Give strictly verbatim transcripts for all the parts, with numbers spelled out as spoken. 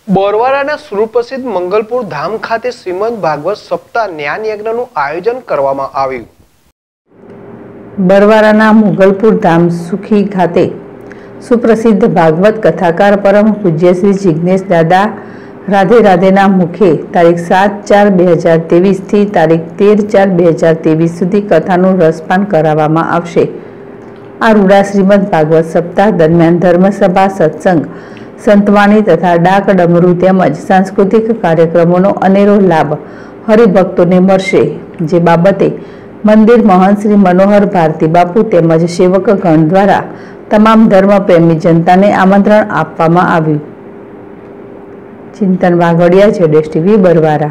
બોરવાડાના સુપ્રસિદ્ધ મંગલપુર ધામ ખાતે શ્રીમદ ભાગવત સપ્તાહ જ્ઞાન યજ્ઞનું આયોજન કરવામાં આવ્યું। બરવાડાના મુગલપુર ધામ સુખી ખાતે સુપ્રસિદ્ધ ભાગવત કથાકાર પરમ પૂજ્ય શ્રી જિગ્નેશ દાદા રાધે રાધેના મુખે તારીખ સાત ચાર બે હજાર ત્રેવીસ થી તારીખ તેર ચાર બે હજાર ત્રેવીસ સુધી કથાનું રસપાન કરાવવામાં આવશે। આ રૂડા શ્રીમદ ભાગવત સપ્તાહ દરમિયાન ધર્મસભા, સત્સંગ, સંતવાણી તથા ડાક ડમરૂ તેમજ સાંસ્કૃતિક કાર્યક્રમોનો અનેરો લાભ હરિભક્તોને મળશે। જે બાબતે મંદિર મહંત શ્રી મનોહર ભારતી બાપુ તેમજ સેવકગણ દ્વારા તમામ ધર્મપ્રેમી જનતાને આમંત્રણ આપવામાં આવ્યું। ચિંતન વાઘડિયા, જેડેશ ટીવી, બરવાડા।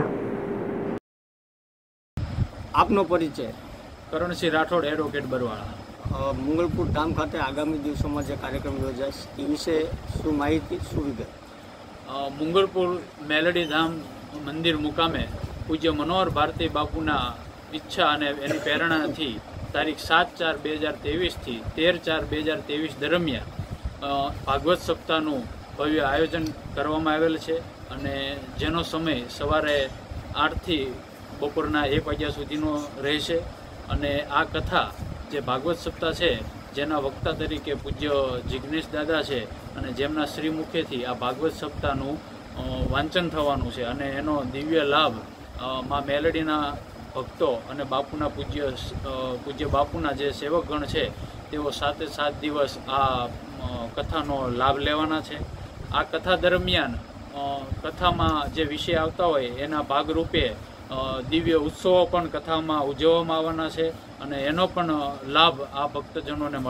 આપનો પરિચય? કરણસિંહ રાઠોડ, એડવોકેટ, બરવાડા। મંગલપુર ધામ ખાતે આગામી દિવસોમાં જે કાર્યક્રમ યોજાશે એ વિશે શું માહિતી, શું વિગત? મંગલપુર મેલડી ધામ મંદિર મુકામે પૂજ્ય મનોહર ભારતી બાપુના ઈચ્છા અને એની પ્રેરણાથી તારીખ સાત ચાર બે હજાર ત્રેવીસથી તેર ચાર બે હજાર ત્રેવીસ દરમિયાન ભાગવત સપ્તાહનું ભવ્ય આયોજન કરવામાં આવેલ છે અને જેનો સમય સવારે આઠથી બપોરના એક વાગ્યા સુધીનો રહેશે। અને આ કથા જે ભાગવત સપ્તાહ છે જેના વક્તા તરીકે પૂજ્ય જિગ્નેશ દાદા છે અને જેમના શ્રી મુખેથી આ ભાગવત સપ્તાહનું વાંચન થવાનું છે અને એનો દિવ્ય લાભ માં મેલડીના ભક્તો અને બાપુના પૂજ્ય પૂજ્ય બાપુના જે સેવકગણ છે તેઓ સાતે સાત દિવસ આ કથાનો લાભ લેવાના છે। આ કથા દરમિયાન કથામાં જે વિષય આવતા હોય એના ભાગરૂપે દિવ્ય ઉત્સવો પણ કથામાં ઉજવવામાં આવવાના છે અને એનો પણ લાભ આ ભક્તજનોને મળે।